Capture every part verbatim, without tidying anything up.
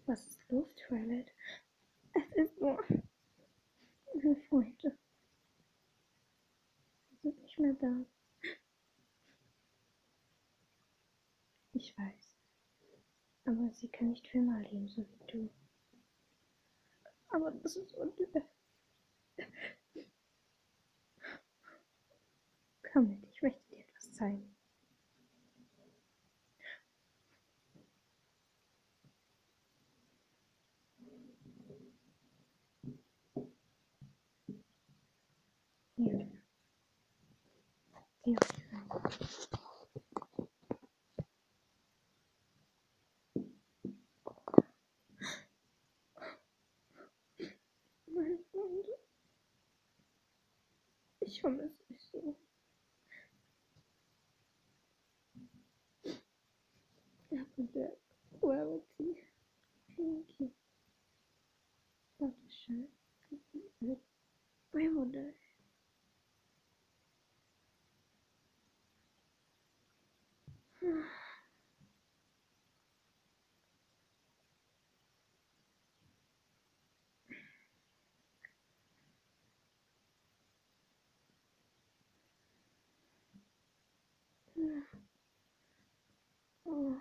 Was ist los, Twilight? Es ist nur meine Freunde. Sie sind nicht mehr da. Ich weiß. Aber sie kann nicht für immer leben, so wie du. Aber das ist unfair. Komm mit, ich möchte dir etwas zeigen. Hier. Geh ruhig rein. Meine Freunde. Ich vermisse euch so. Apple, where was he? Thank you. Dankeschön. Where would I? Oh.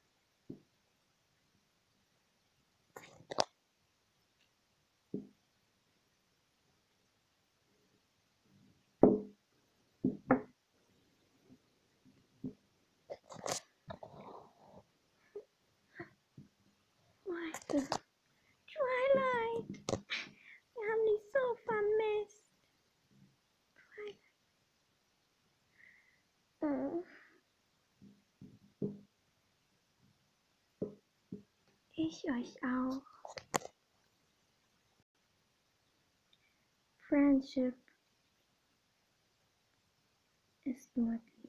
Leute. Twilight. Wir haben dich so vermisst. Twilight. Oh. Ich euch auch. Friendship ist nur